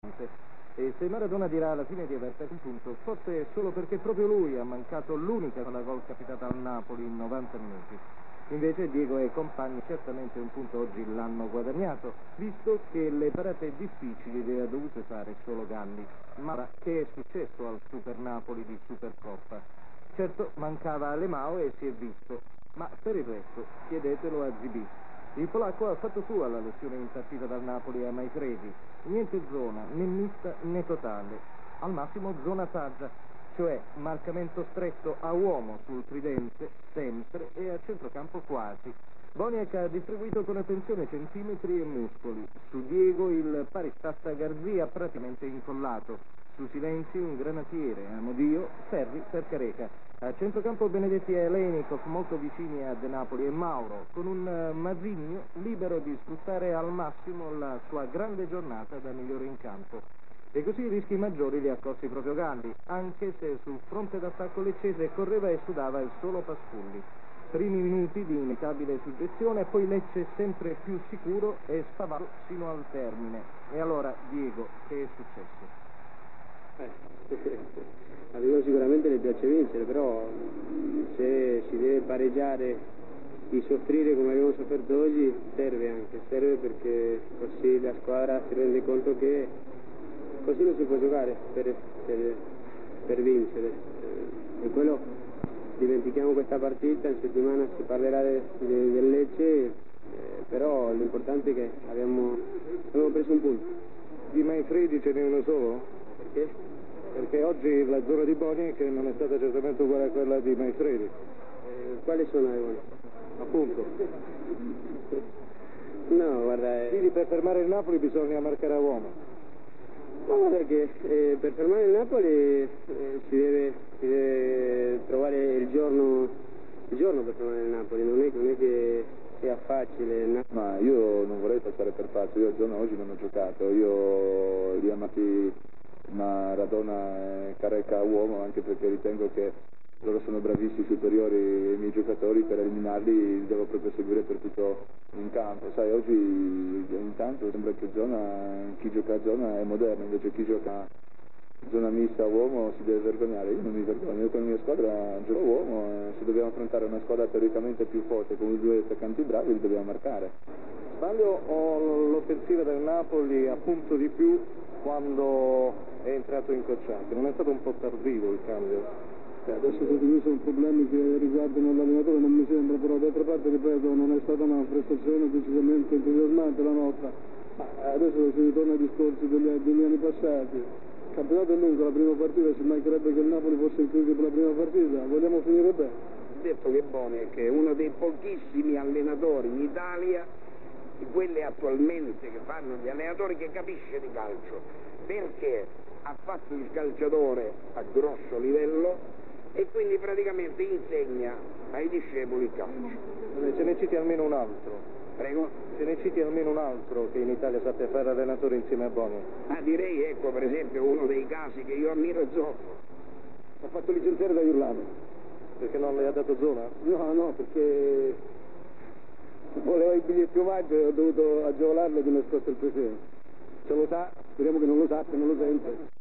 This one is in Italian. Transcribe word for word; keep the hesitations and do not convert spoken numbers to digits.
E se Maradona dirà alla fine di aver perso un punto, forse è solo perché proprio lui ha mancato l'unica con la gol capitata al Napoli in novanta minuti. Invece Diego e compagni certamente un punto oggi l'hanno guadagnato, visto che le parate difficili le ha dovute fare solo Galli. Ma che è successo al Super Napoli di Supercoppa? Certo, mancava Alemao e si è visto, ma per il resto chiedetelo a Zibì. Il polacco ha fatto sua la lezione impartita dal Napoli a Maifredi. Niente zona, né mista né totale. Al massimo zona saggia, cioè marcamento stretto a uomo sul tridente, sempre, e a centrocampo quasi. Boniek ha distribuito con attenzione centimetri e muscoli. Su Diego il paristassa Garzia praticamente incollato. Su Silenzi un granatiere, Amodio, Ferri per Careca. A centrocampo Benedetti e Lenikov molto vicini a De Napoli e Mauro, con un uh, Masigno libero di sfruttare al massimo la sua grande giornata da migliore in campo. E così i rischi maggiori li ha corsi proprio Galli, anche se sul fronte d'attacco leccese correva e sudava il solo Pasculli. Primi minuti di inevitabile suggezione, poi Lecce sempre più sicuro e spavato sino al termine. E allora, Diego, che è successo? Eh, a Diego sicuramente le piace vincere, però se si deve pareggiare di soffrire come abbiamo sofferto oggi, serve anche, serve perché così la squadra si rende conto che così non si può giocare per, per, per vincere. E quello, dimentichiamo questa partita, in settimana si parlerà de, de, del Lecce, eh, però l'importante è che abbiamo, abbiamo preso un punto. Di Maifredi ce n'è uno solo? Perché? Perché oggi la zona di Boniek non è stata certamente uguale a quella di Maifredi. Eh, quali sono le buone? Appunto. No, guarda... Eh... Quindi per fermare il Napoli bisogna marcare a uomo. Ma guarda che eh, per fermare il Napoli eh, si, deve, si deve trovare il giorno, il giorno per fermare il Napoli, non è, non è che sia facile. Ma io non vorrei passare per pazzo, io il giorno oggi non ho giocato, io li ho amati Maradona e Careca a uomo, anche perché ritengo che loro sono bravissimi, superiori ai miei giocatori, per eliminarli devo proprio seguire per tutto in campo. Sai, oggi intanto sembra che zona, chi gioca a zona è moderno, invece chi gioca a zona mista a uomo si deve vergognare. Io non mi vergogno, io con la mia squadra gioco a uomo, e se dobbiamo affrontare una squadra teoricamente più forte con i due attaccanti bravi li dobbiamo marcare. Sbaglio o l'offensiva del Napoli a punto di più quando è entrato in Cocciante? Non è stato un po' tardivo il cambio? Adesso tutti questi sono problemi che riguardano l'allenatore, non mi sembra, però d'altra parte, ripeto, non è stata una prestazione decisamente entusiasmante la nostra. Ma adesso si ritorna ai discorsi degli, degli anni passati. Il campionato è lungo, la prima partita, si mancherebbe che il Napoli fosse in crisi per la prima partita, vogliamo finire bene. Ho detto che Boniek è uno dei pochissimi allenatori in Italia, di quelli attualmente che fanno gli allenatori, che capisce di calcio, perché ha fatto il calciatore a grosso livello e quindi praticamente insegna ai discepoli il calcio. Ce ne citi almeno un altro. Prego? Ce ne citi almeno un altro che in Italia sappia fare allenatore insieme a Boniek. Ah, direi, ecco, per esempio, uno dei casi che io ammiro è Zoffo. Ha fatto licenziare da Iurlano. Perché non le ha dato zona? No, no, perché voleva i biglietti omaggio e ho dovuto agevolarlo di nascosto il presidente. Ce lo sa? Speriamo che non lo sappia, non lo sente.